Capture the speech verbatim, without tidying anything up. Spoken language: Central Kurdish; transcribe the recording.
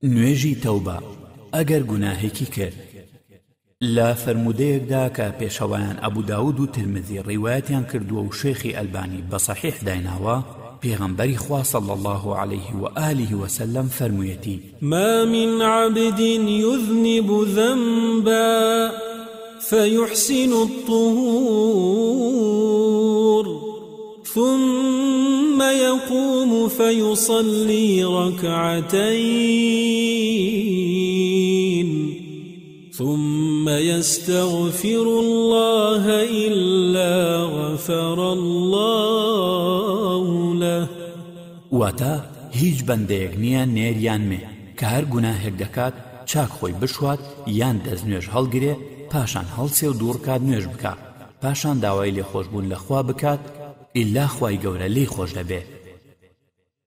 نوێژی تەوبە ئەگەر گوناهێکی کرد. لە فەرموودەیەکدا کە پێشەوایان ئەبوو داود و ترمذی ڕیوایەتیان کردووە و شێخی ئەلبانی بە صەحیح دایناوە، پێغەمبەری خوا صلی الله عليه وآله وسلم فەرموویەتی: ما من عبد يذنب ذنبا فيحسن الطهور ثم يقوم فيصلي ركعتين ثم يستغفر الله إلا غفر الله له. واتە هیچ بەندەیەک نییە نێریان مێ کە هەر گوناهێک دەکات چاک خۆی بشوات یان دەستنوێژ هەڵگرێ، پاشان هەڵسێ و دوورکات نوێژ بکات، پاشان داوای لێخۆشبوون لە خوا بکات ئیلا خوای گەورە لێی خۆش دەبێ.